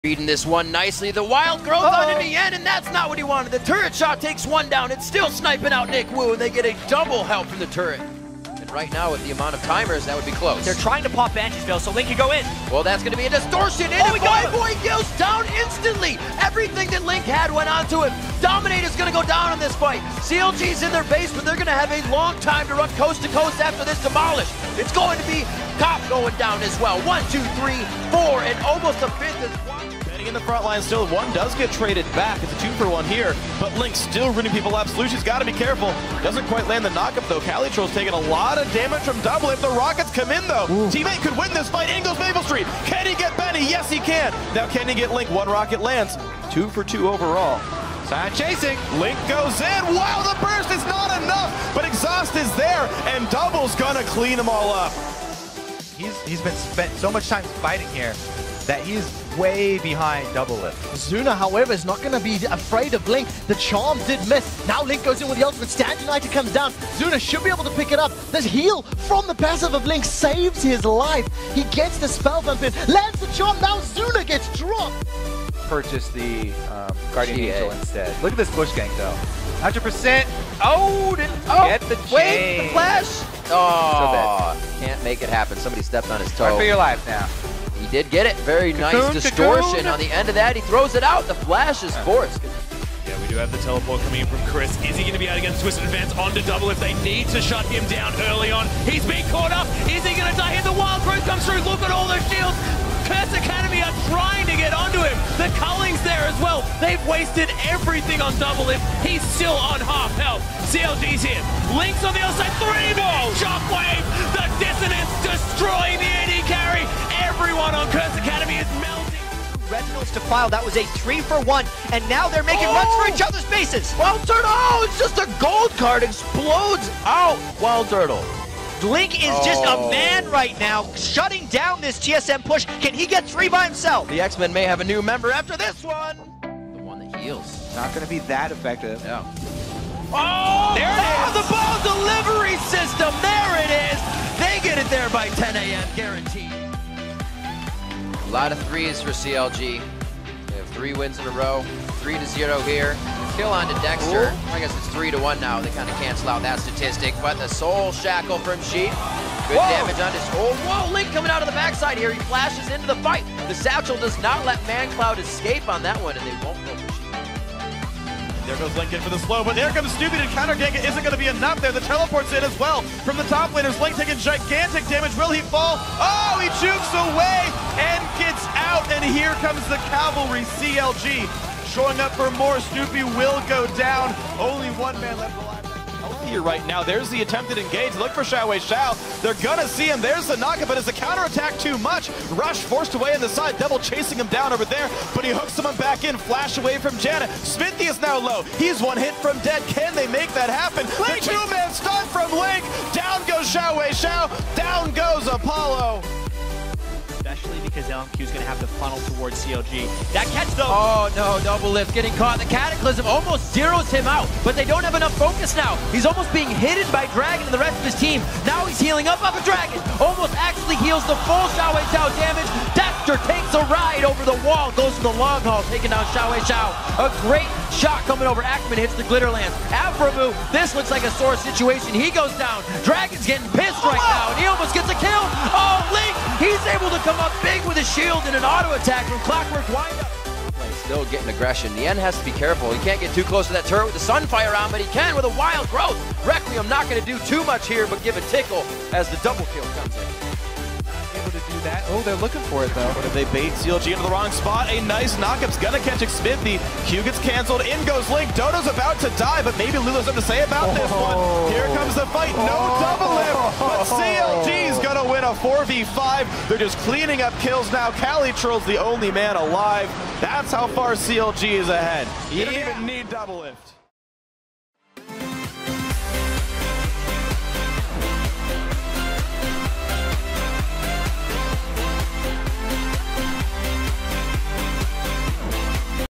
Reading this one nicely, the wild growth on in the end, and that's not what he wanted. The turret shot takes one down. It's still sniping out Nick Wu, and they get a double help from the turret. And right now, with the amount of timers, that would be close. They're trying to pop Banshee, so Link can go in. Well, that's going to be a distortion, and Boy goes down instantly. Everything that Link had went onto him. Dominate is going to go down in this fight. CLG's in their base, but they're going to have a long time to run coast to coast after this demolish. It's going to be Cop going down as well. 1, 2, 3, 4, and almost a fifth as well. In the front line still, one does get traded back. It's a 2-for-1 here, but Link's still running people up. Slushy's got to be careful. Doesn't quite land the knockup though. Calitro's taking a lot of damage from double. If the rockets come in though, teammate could win this fight. In goes Maple Street. Can he get Benny? Yes, he can. Now can he get Link? One rocket lands. 2 for 2 overall. Side chasing. Link goes in. Wow, the burst is not enough, but Exhaust is there, and Double's gonna clean them all up. He's been spent so much time fighting here that he's way behind Doublelift. Zuna, however, is not going to be afraid of Link. The charm did miss. Now Link goes in with the ultimate. Stand United comes down. Zuna should be able to pick it up. This heal from the passive of Link saves his life. He gets the spell bump in, lands the charm. Now Zuna gets dropped. Purchase the Guardian Angel instead. Look at this push gank though. 100%. Oh, get the chain. Wait, the flash. Oh, so can't make it happen. Somebody stepped on his toe. Run for your life now. He did get it. Very nice distortion on the end of that. He throws it out. The flash is forced. Yeah, we do have the teleport coming in from Chris. Is he going to be able to get Twisted Advance onto Double if they need to shut him down early on? He's being caught up. Is he going to die here? The wild growth comes through. Look at all those shields. Curse Academy are trying to get onto him. The Culling's there as well. They've wasted everything on Doublelift. He's still on half health. CLG's here. Link's on the other side. 3 more. Shockwave. The dissonance destroying the AD carry. Everyone on Curse Academy is melting. Reginald's Defile, that was a 3-for-1, and now they're making runs for each other's bases. Wild Turtle, oh, it's just a gold card explodes out. Wild Turtle. Link is just a man right now, shutting down this TSM push. Can he get 3 by himself? The X-Men may have a new member after this one. The one that heals. Not going to be that effective. Yeah. Oh, there it is. The ball delivery system. There it is. They get it there by 10 a.m. guaranteed. A lot of threes for CLG. They have 3 wins in a row. 3-0 here. Kill onto Dexter. I guess it's 3-1 now. They kind of cancel out that statistic. But the Soul Shackle from Sheep. Good damage on his. Oh, whoa! Link coming out of the backside here. He flashes into the fight. The Satchel does not let ManCloud escape on that one, and they won't go for Sheep. There goes Link in for the slow, but there comes Snoopy to counter gank. It isn't going to be enough there. The teleport's in as well. From the top laners, Link taking gigantic damage. Will he fall? Oh, he jukes away and gets out. And here comes the Cavalry CLG. Showing up for more. Snoopy will go down. Only 1 man left alive. Here right now. There's the attempted engage. Look for Xiao Wei Xiao. They're gonna see him. There's the knockup, but is the counterattack too much? Rush forced away on the side. Double chasing him down over there, but he hooks someone back in. Flash away from Janet. Smithy is now low. He's 1 hit from dead. Can they make that happen? Link! The 2-man stun from Link. Down goes Xiao Wei Xiao. Down goes Apollo. Especially because LMQ is going to have to funnel towards CLG. That catch though. Oh no, Doublelift getting caught. The Cataclysm almost zeroes him out, but they don't have enough focus now. He's almost being hidden by Dragon and the rest of his team. Now he's healing up off of Dragon. Almost actually heals the full Xiao Wei Xiao damage. Dexter takes a ride over the wall, goes to the long haul, taking down Xiao Wei Xiao. A great shot coming over. Ackman hits the Glitterlands. Aphromoo, this looks like a sore situation. He goes down. Dragon's getting pissed right now, and he almost gets a kill. Oh, Link, he's able to come up big with a shield and an auto attack from Clockwork Windup. Still getting aggression. The end has to be careful. He can't get too close to that turret with the Sunfire on, but he can with a wild growth. Requiem not going to do too much here, but give a tickle as the double kill comes in. Able to do that. Oh, they're looking for it though. What if they bait CLG into the wrong spot? A nice knockup's gonna catch Xmithy. Q gets canceled. In goes Link. Dodo's about to die, but maybe Lulu's something to say about this one. Here comes the fight. No Doublelift, but CLG's gonna win a 4v5. They're just cleaning up kills now. Calitro's the only man alive. That's how far CLG is ahead. He doesn't even need Doublelift.